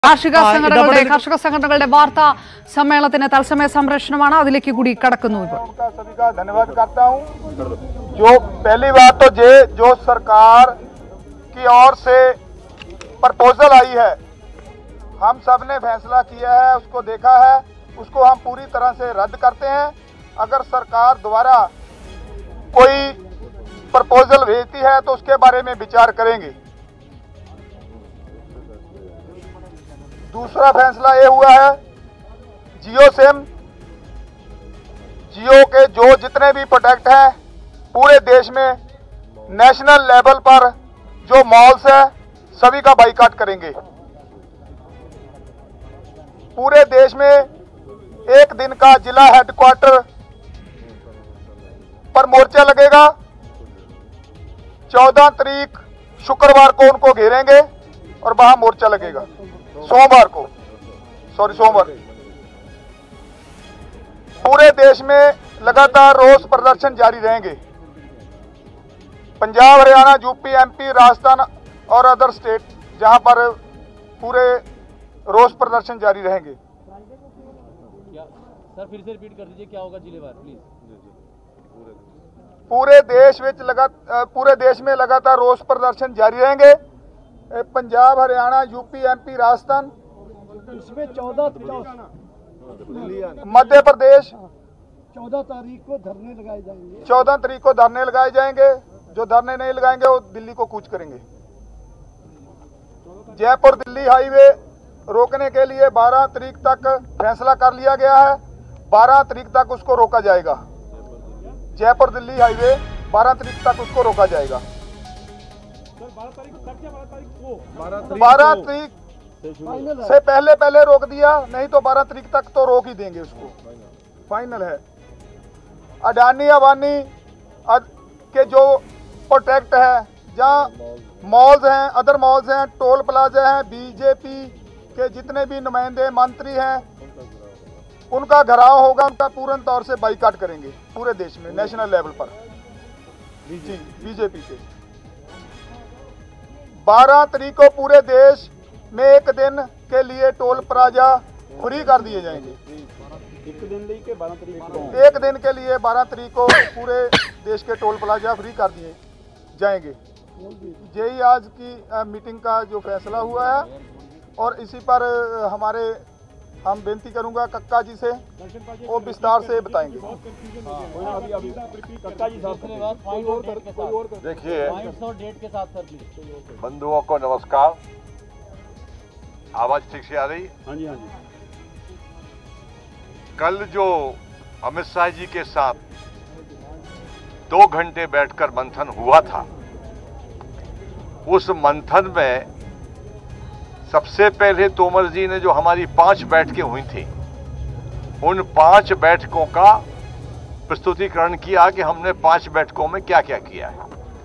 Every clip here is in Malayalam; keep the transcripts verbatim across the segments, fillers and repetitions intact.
കാർഷിക സംഘടനകളുടെ കാർഷിക സംഘടനകളുടെ വാർത്താ സമ്മേളനത്തിന് തത്സമയ സംപ്രേഷണമാണ് അതിലേക്ക് കൂടി കടക്കുന്നു ഇപ്പോൾ सभी का धन्यवाद करता हूं। जो पहली बात तो जे जो सरकार की ओर से प्रपोजल आई है, हम सब ने फैसला किया है, उसको देखा है, उसको हम पूरी तरह से रद्द करते हैं। अगर सरकार दोबारा कोई प्रपोजल भेजती है तो उसके बारे में विचार करेंगे। दूसरा फैसला ये हुआ है, जियो सिम जियो के जो जितने भी प्रोडक्ट हैं पूरे देश में नेशनल लेवल पर जो मॉल्स हैं सभी का बाइकाट करेंगे। पूरे देश में एक दिन का जिला हेडक्वार्टर पर मोर्चा लगेगा। चौदह तारीख शुक्रवार को उनको घेरेंगे और वहां मोर्चा लगेगा। सोमवार को सॉरी सोमवार पूरे देश में लगातार रोष प्रदर्शन जारी रहेंगे। पंजाब, हरियाणा, यूपी, एमपी, राजस्थान और अदर स्टेट जहां पर पूरे रोष प्रदर्शन जारी रहेंगे। सर फिर से रिपीट कर दीजिए, क्या होगा जिलेवार प्लीज। पूरे देश में लगा पूरे देश में लगातार रोष प्रदर्शन जारी रहेंगे। पंजाब, हरियाणा, यूपी, एमपी, राजस्थान, इसमें चौदह मध्य प्रदेश चौदह तारीख को धरने लगाए जाएंगे। चौदह तारीख को धरने लगाए जाएंगे। जो धरने नहीं लगाएंगे वो दिल्ली को कूच करेंगे। जयपुर दिल्ली हाईवे रोकने के लिए बारह तारीख तक फैसला कर लिया गया है। बारह तारीख तक उसको रोका जाएगा। जयपुर दिल्ली हाईवे बारह तारीख तक उसको रोका जाएगा। बारह तारीख से पहले पहले रोक दिया, नहीं तो बारह तारीख तक तो रोक ही देंगे उसको। फाइनल है। अडानी अबानी के जो प्रोटेक्ट है, जहाँ मॉल्स हैं, अदर मॉल्स हैं, टोल प्लाजा हैं, बीजेपी के जितने भी नुमाइंदे मंत्री हैं उनका घराव होगा। उनका पूर्ण तौर से बाइकाट करेंगे पूरे देश में नेशनल लेवल पर। जी बीजेपी के बारह तारीख को पूरे देश में एक दिन के लिए टोल प्लाजा फ्री कर दिए जाएंगे। एक दिन के बारह तारीख को एक दिन के लिए बारह तारीख को पूरे देश के टोल प्लाजा फ्री कर दिए जाएंगे। यही आज की मीटिंग का जो फैसला हुआ है और इसी पर हमारे हम बेनती करूंगा कक्का जी से, वो विस्तार से बताएंगे। देखिए बंधुओं को नमस्कार। आवाज ठीक से आ रही? हाँ जी हाँ जी। कल जो अमित शाह जी के साथ दो घंटे बैठकर मंथन हुआ था, उस मंथन में सबसे पहले तोमर जी ने जो हमारी पांच बैठकें हुई थी, उन पांच बैठकों का प्रस्तुतिकरण किया कि हमने पांच बैठकों में क्या क्या किया है।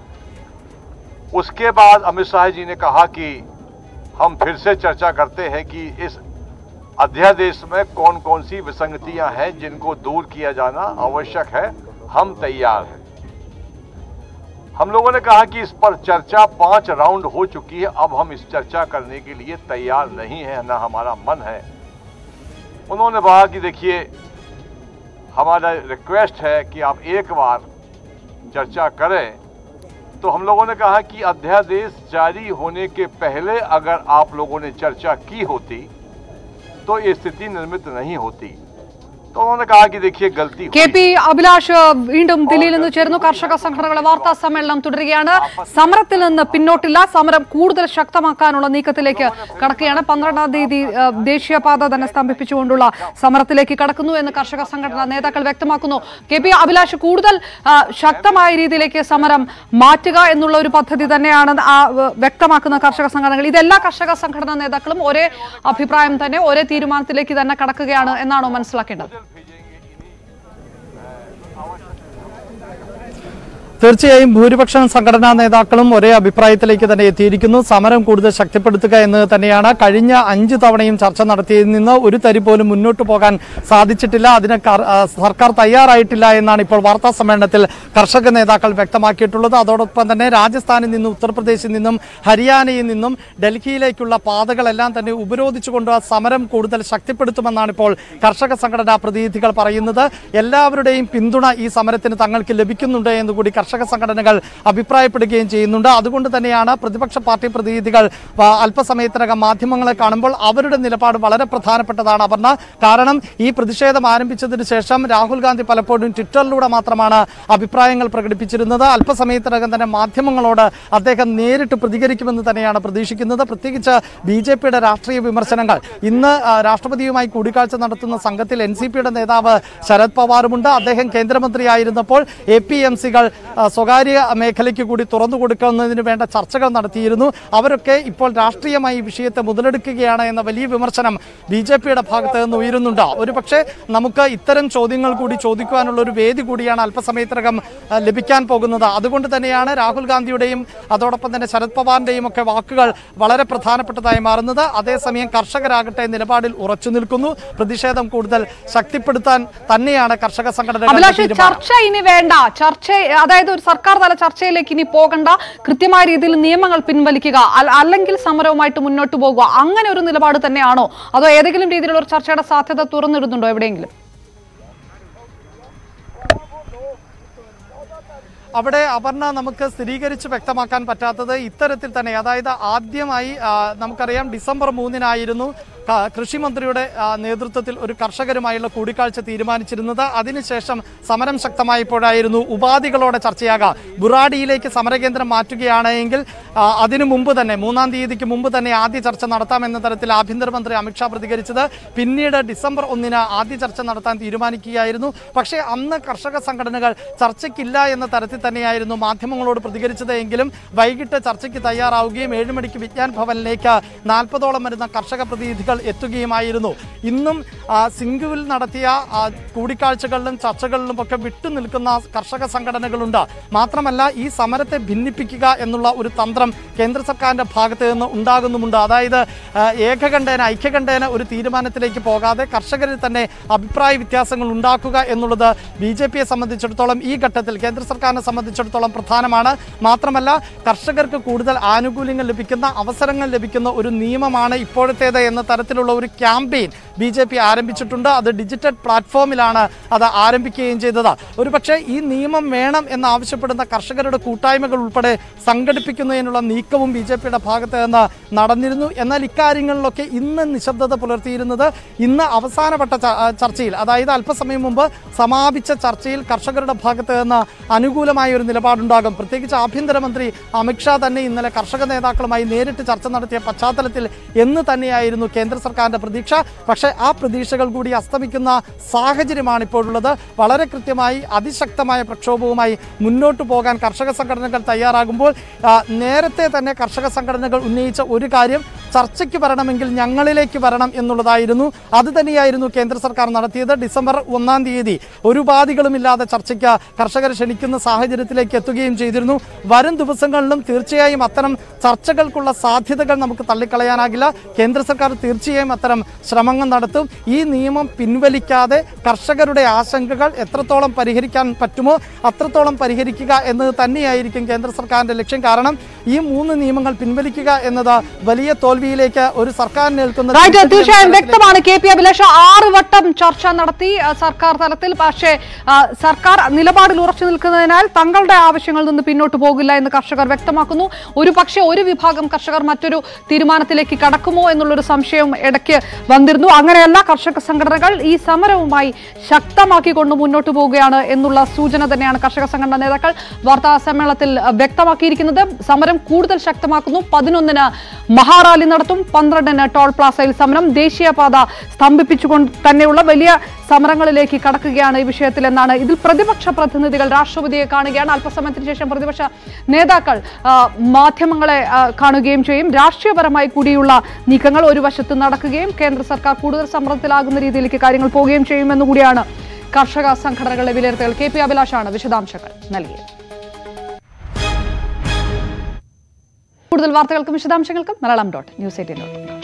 उसके बाद अमित शाह जी ने कहा कि हम फिर से चर्चा करते हैं कि इस अध्यादेश में कौन कौन सी विसंगतियां हैं जिनको दूर किया जाना आवश्यक है। हम तैयार हैं। हम लोगों ने कहा कि इस पर चर्चा पांच राउंड हो चुकी है, अब हम इस चर्चा करने के लिए तैयार नहीं है, ना हमारा मन है। उन्होंने कहा कि देखिए हमारा रिक्वेस्ट है कि आप एक बार चर्चा करें। तो हम लोगों ने कहा कि अध्यादेश जारी होने के पहले अगर आप लोगों ने चर्चा की होती तो ये स्थिति निर्मित नहीं होती। तो उन्होंने कहा कि देखिए गलती കെ പി അഭിലാഷ് വീണ്ടും ദില്ലിയിൽ നിന്ന് ചേർന്നു. കർഷക സംഘടനകളുടെ വാർത്താ സമ്മേളനം തുടരുകയാണ്. സമരത്തിൽ നിന്ന് പിന്നോട്ടില്ല. സമരം കൂടുതൽ ശക്തമാക്കാനുള്ള നീക്കത്തിലേക്ക് കടക്കുകയാണ്. പന്ത്രണ്ടാം തീയതി ദേശീയപാത തന്നെ സ്തംഭിപ്പിച്ചുകൊണ്ടുള്ള സമരത്തിലേക്ക് കടക്കുന്നു എന്ന് കർഷക സംഘടനാ നേതാക്കൾ വ്യക്തമാക്കുന്നു. കെ പി അഭിലാഷ്, കൂടുതൽ ശക്തമായ രീതിയിലേക്ക് സമരം മാറ്റുക എന്നുള്ള ഒരു പദ്ധതി തന്നെയാണ് വ്യക്തമാക്കുന്ന കർഷക സംഘടനകൾ. ഇതെല്ലാ കർഷക സംഘടനാ നേതാക്കളും ഒരേ അഭിപ്രായം തന്നെ, ഒരേ തീരുമാനത്തിലേക്ക് തന്നെ കടക്കുകയാണ് എന്നാണോ മനസ്സിലാക്കേണ്ടത്? തീർച്ചയായും ഭൂരിപക്ഷം സംഘടനാ നേതാക്കളും ഒരേ അഭിപ്രായത്തിലേക്ക് തന്നെ എത്തിയിരിക്കുന്നു. സമരം കൂടുതൽ ശക്തിപ്പെടുത്തുക എന്നത് തന്നെയാണ്. കഴിഞ്ഞ അഞ്ചു തവണയും ചർച്ച നടത്തിയതിൽ നിന്ന് ഒരു തരി പോലും മുന്നോട്ട് പോകാൻ സാധിച്ചിട്ടില്ല. അതിന് സർക്കാർ തയ്യാറായിട്ടില്ല എന്നാണ് ഇപ്പോൾ വാർത്താ സമ്മേളനത്തിൽ കർഷക നേതാക്കൾ വ്യക്തമാക്കിയിട്ടുള്ളത്. അതോടൊപ്പം തന്നെ രാജസ്ഥാനിൽ നിന്നും ഉത്തർപ്രദേശിൽ നിന്നും ഹരിയാനയിൽ നിന്നും ഡൽഹിയിലേക്കുള്ള പാതകളെല്ലാം തന്നെ ഉപരോധിച്ചുകൊണ്ട് സമരം കൂടുതൽ ശക്തിപ്പെടുത്തുമെന്നാണ് ഇപ്പോൾ കർഷക സംഘടനാ പ്രതിനിധികൾ പറയുന്നത്. എല്ലാവരുടെയും പിന്തുണ ഈ സമരത്തിന് തങ്ങൾക്ക് ലഭിക്കുന്നുണ്ട് എന്നുകൂടി കർഷക സംഘടനകൾ അഭിപ്രായപ്പെടുകയും ചെയ്യുന്നുണ്ട്. അതുകൊണ്ട് തന്നെയാണ് പ്രതിപക്ഷ പാർട്ടി പ്രതിനിധികൾ അല്പസമയത്തിനകം മാധ്യമങ്ങളെ കാണുമ്പോൾ അവരുടെ നിലപാട് വളരെ പ്രധാനപ്പെട്ടതാണ് അപർണ. കാരണം ഈ പ്രതിഷേധം ആരംഭിച്ചതിന് ശേഷം രാഹുൽ ഗാന്ധി പലപ്പോഴും ട്വിറ്ററിലൂടെ മാത്രമാണ് അഭിപ്രായങ്ങൾ പ്രകടിപ്പിച്ചിരുന്നത്. അല്പസമയത്തിനകം തന്നെ മാധ്യമങ്ങളോട് അദ്ദേഹം നേരിട്ട് പ്രതികരിക്കുമെന്ന് തന്നെയാണ് പ്രതീക്ഷിക്കുന്നത്. പ്രത്യേകിച്ച് ബി ജെ പിയുടെ രാഷ്ട്രീയ വിമർശനങ്ങൾ. ഇന്ന് രാഷ്ട്രപതിയുമായി കൂടിക്കാഴ്ച നടത്തുന്ന സംഘത്തിൽ എൻ സി പിയുടെ നേതാവ് ശരത് പവാറുമുണ്ട്. അദ്ദേഹം കേന്ദ്രമന്ത്രിയായിരുന്നപ്പോൾ എ പി എം സികൾ സ്വകാര്യ മേഖലയ്ക്ക് കൂടി തുറന്നു കൊടുക്കുന്നതിന് വേണ്ട ചർച്ചകൾ നടത്തിയിരുന്നു. അവരൊക്കെ ഇപ്പോൾ രാഷ്ട്രീയമായി വിഷയത്തെ മുതലെടുക്കുകയാണ് എന്ന വലിയ വിമർശനം ബി ജെ പിയുടെ ഭാഗത്ത് നിന്ന് ഉയരുന്നുണ്ട്. ഒരു പക്ഷേ നമുക്ക് ഇത്തരം ചോദ്യങ്ങൾ കൂടി ചോദിക്കുവാനുള്ള ഒരു വേദി കൂടിയാണ് അല്പസമയത്തിനകം ലഭിക്കാൻ പോകുന്നത്. അതുകൊണ്ട് തന്നെയാണ് രാഹുൽ ഗാന്ധിയുടെയും അതോടൊപ്പം തന്നെ ശരത് പവാറിന്റെയും ഒക്കെ വാക്കുകൾ വളരെ പ്രധാനപ്പെട്ടതായി മാറുന്നത്. അതേസമയം കർഷകരാകട്ടെ നിലപാടിൽ ഉറച്ചു നിൽക്കുന്നു. പ്രതിഷേധം കൂടുതൽ ശക്തിപ്പെടുത്താൻ തന്നെയാണ് കർഷക സംഘടനകൾ. ചർച്ച ഇനി വേണ്ട, ചർച്ച അതായത് ഒരു സർക്കാർ തല ചർച്ചയിലേക്ക് ഇനി പോകണ്ട, കൃത്യമായ രീതിയിൽ നിയമങ്ങൾ പിൻവലിക്കുക, അല്ലെങ്കിൽ സമരവുമായിട്ട് മുന്നോട്ട് പോകുക, അങ്ങനെ ഒരു നിലപാട് തന്നെയാണോ? അതോ ഏതെങ്കിലും രീതിയിലുള്ള ഒരു ചർച്ചയുടെ സാധ്യത തുറന്നിടുന്നുണ്ടോ എവിടെയെങ്കിലും? അവിടെ അപർണ നമുക്ക് സ്ഥിരീകരിച്ച് വ്യക്തമാക്കാൻ പറ്റാത്തത് ഇത്തരത്തിൽ തന്നെ, അതായത് ആദ്യമായി നമുക്കറിയാം ഡിസംബർ മൂന്നിനായിരുന്നു കൃഷിമന്ത്രിയുടെ നേതൃത്വത്തിൽ ഒരു കർഷകരുമായുള്ള കൂടിക്കാഴ്ച തീരുമാനിച്ചിരുന്നത്. അതിനുശേഷം സമരം ശക്തമായപ്പോഴായിരുന്നു ഉപാധികളോടെ ചർച്ചയാകാം. ബുറാഡിയിലേക്ക് സമരകേന്ദ്രം മാറ്റുകയാണെങ്കിൽ അതിനു മുമ്പ് തന്നെ മൂന്നാം തീയതിക്ക് മുമ്പ് തന്നെ ആദ്യ ചർച്ച നടത്താമെന്ന തരത്തിൽ ആഭ്യന്തരമന്ത്രി അമിത്ഷാ പ്രതികരിച്ചത്. പിന്നീട് ഡിസംബർ ഒന്നിന് ആദ്യ ചർച്ച നടത്താൻ തീരുമാനിക്കുകയായിരുന്നു. പക്ഷേ അന്ന് കർഷക സംഘടനകൾ ചർച്ചയ്ക്കില്ല എന്ന തരത്തിൽ തന്നെയായിരുന്നു മാധ്യമങ്ങളോട് പ്രതികരിച്ചത്. എങ്കിലും വൈകിട്ട് ചർച്ചയ്ക്ക് തയ്യാറാവുകയും ഏഴുമണിക്ക് വിജ്ഞാൻ ഭവനിലേക്ക് നാൽപ്പതോളം വരുന്ന കർഷക പ്രതിനിധികൾ എത്തുകയുമായിരുന്നു. ഇന്നും സിംഗുവിൽ നടത്തിയ കൂടിക്കാഴ്ചകളിലും ചർച്ചകളിലും ഒക്കെ വിട്ടുനിൽക്കുന്ന കർഷക സംഘടനകളുണ്ട്. മാത്രമല്ല ഈ സമരത്തെ ഭിന്നിപ്പിക്കുക എന്നുള്ള ഒരു തന്ത്രം കേന്ദ്ര സർക്കാരിന്റെ ഭാഗത്ത് നിന്ന് ഉണ്ടാകുന്നുമുണ്ട്. അതായത് ഏകകണ്ഠേന ഐക്യകണ്ഠേന ഒരു തീരുമാനത്തിലേക്ക് പോകാതെ കർഷകരിൽ തന്നെ അഭിപ്രായ വ്യത്യാസങ്ങൾ ഉണ്ടാക്കുക എന്നുള്ളത് ബി ജെ പിയെ സംബന്ധിച്ചിടത്തോളം ഈ ഘട്ടത്തിൽ കേന്ദ്ര സർക്കാരിനെ സംബന്ധിച്ചിടത്തോളം പ്രധാനമാണ്. മാത്രമല്ല കർഷകർക്ക് കൂടുതൽ ആനുകൂല്യങ്ങൾ ലഭിക്കുന്ന അവസരങ്ങൾ ലഭിക്കുന്ന ഒരു നിയമമാണ് ഇപ്പോഴത്തേത് എന്ന തരത്തിലുള്ള ഒരു ക്യാമ്പയിൻ ബി ജെ പി ആരംഭിച്ചിട്ടുണ്ട്. അത് ഡിജിറ്റൽ പ്ലാറ്റ്ഫോമിലാണ് അത് ആരംഭിക്കുകയും ചെയ്തത്. ഒരുപക്ഷെ ഈ നിയമം വേണം എന്നാവശ്യപ്പെടുന്ന കർഷകരുടെ കൂട്ടായ്മകൾ ഉൾപ്പെടെ സംഘടിപ്പിക്കുന്നതിനുള്ള നീക്കവും ബി ജെ പിയുടെ ഭാഗത്ത് നിന്ന് നടന്നിരുന്നു. എന്നാൽ ഇക്കാര്യങ്ങളിലൊക്കെ ഇന്ന് നിശബ്ദത പുലർത്തിയിരുന്നത് ഇന്ന് അവസാനപ്പെട്ട ചർച്ചയിൽ, അതായത് അല്പസമയം മുമ്പ് സമാപിച്ച ചർച്ചയിൽ കർഷകരുടെ ഭാഗത്ത് നിന്ന് അനുകൂലമായ ഒരു നിലപാടുണ്ടാകും. പ്രത്യേകിച്ച് ആഭ്യന്തരമന്ത്രി അമിത്ഷാ തന്നെ ഇന്നലെ കർഷക നേതാക്കളുമായി നേരിട്ട് ചർച്ച നടത്തിയ പശ്ചാത്തലത്തിൽ എന്ന് തന്നെയായിരുന്നു കേന്ദ്ര സർക്കാരിന്റെ പ്രതീക്ഷ. പക്ഷേ ആ പ്രതീക്ഷകൾ കൂടി അസ്തമിക്കുന്ന സാഹചര്യമാണ് ഇപ്പോഴുള്ളത്. വളരെ കൃത്യമായി അതിശക്തമായ പ്രക്ഷോഭവുമായി മുന്നോട്ട് പോകാൻ കർഷക സംഘടനകൾ തയ്യാറാകുമ്പോൾ നേരത്തെ തന്നെ കർഷക സംഘടനകൾ ഉന്നയിച്ച ഒരു കാര്യം ചർച്ചയ്ക്ക് വരണമെങ്കിൽ ഞങ്ങളിലേക്ക് വരണം എന്നുള്ളതായിരുന്നു. അത് തന്നെയായിരുന്നു കേന്ദ്ര സർക്കാർ നടത്തിയത്. ഡിസംബർ ഒന്നാം തീയതി ഒരു ഉപാധികളുമില്ലാതെ ചർച്ചയ്ക്ക് കർഷകരെ ക്ഷണിക്കുന്ന സാഹചര്യത്തിലേക്ക് എത്തുകയും ചെയ്തിരുന്നു. വരും ദിവസങ്ങളിലും തീർച്ചയായും അത്തരം ചർച്ചകൾക്കുള്ള സാധ്യതകൾ നമുക്ക് തള്ളിക്കളയാനാകില്ല. കേന്ദ്ര സർക്കാർ തീർച്ചയായും അത്തരം ശ്രമങ്ങൾ നടത്തും. ഈ നിയമം പിൻവലിക്കാതെ കർഷകരുടെ ആശങ്കകൾ എത്രത്തോളം പരിഹരിക്കാൻ പറ്റുമോ അത്രത്തോളം പരിഹരിക്കുക എന്നത് തന്നെയായിരിക്കും കേന്ദ്ര സർക്കാരിന്റെ ലക്ഷ്യം. കാരണം ഈ മൂന്ന് നിയമങ്ങൾ പിൻവലിക്കുക എന്നത് വലിയ തോൽവിയിലേക്ക് ഒരു സർക്കാരിന് ഏൽക്കുന്ന തീർച്ചയായും വ്യക്തമാണ്. കെ പി അഭിലാഷ ആറ് വട്ടം ചർച്ച നടത്തി സർക്കാർ തലത്തിൽ. പക്ഷേ സർക്കാർ നിലപാടിൽ ഉറച്ചു നിൽക്കുന്നതിനാൽ തങ്ങളുടെ ആവശ്യങ്ങളിൽ നിന്ന് പിന്നോട്ട് പോകില്ല എന്ന് കർഷകർ വ്യക്തമാക്കുന്നു. ഒരു പക്ഷേ ഒരു വിഭാഗം കർഷകർ മറ്റൊരു തീരുമാനത്തിലേക്ക് കടക്കുമോ എന്നുള്ളൊരു സംശയം ഇടയ്ക്ക് വന്നിരുന്നു. അങ്ങനെയല്ല, കർഷക സംഘടനകൾ ഈ സമരവുമായി ശക്തമാക്കിക്കൊണ്ട് മുന്നോട്ട് പോവുകയാണ് എന്നുള്ള സൂചന തന്നെയാണ് കർഷക സംഘടനാ നേതാക്കൾ വാർത്താ സമ്മേളനത്തിൽ വ്യക്തമാക്കിയിരിക്കുന്നത്. സമരം കൂടുതൽ ശക്തമാക്കുന്നു. പതിനൊന്നിന് മഹാറാലി നടത്തും. പന്ത്രണ്ടിന് ടോൾ പ്ലാസയിൽ സമരം. ദേശീയപാത സ്തംഭിപ്പിച്ചുകൊണ്ട് തന്നെയുള്ള വലിയ സമരങ്ങളിലേക്ക് കടക്കുകയാണ് ഈ വിഷയത്തിൽ എന്നാണ്. ഇതിൽ പ്രതിപക്ഷ പ്രതിനിധികൾ രാഷ്ട്രപതിയെ കാണുകയാണ്. അല്പസമയത്തിന് ശേഷം പ്രതിപക്ഷ നേതാക്കൾ മാധ്യമങ്ങളെ കാണുകയും ചെയ്യും. രാഷ്ട്രീയപരമായി കൂടിയുള്ള നീക്കങ്ങൾ ഒരു വശത്ത് നടക്കുകയും കേന്ദ്ര സർക്കാർ കൂടുതൽ സമ്മർദ്ദത്തിലാകുന്ന രീതിയിലേക്ക് കാര്യങ്ങൾ പോവുകയും ചെയ്യുമെന്നുകൂടിയാണ് കർഷക സംഘടനകളുടെ വിലയിരുത്തൽ. കെ പി അഭിലാഷാണ് വിശദാംശങ്ങൾ നൽകിയത്. കൂടുതൽ വാർത്തകൾക്കും വിശദാംശങ്ങൾക്കും Malayalam dot news eighteen dot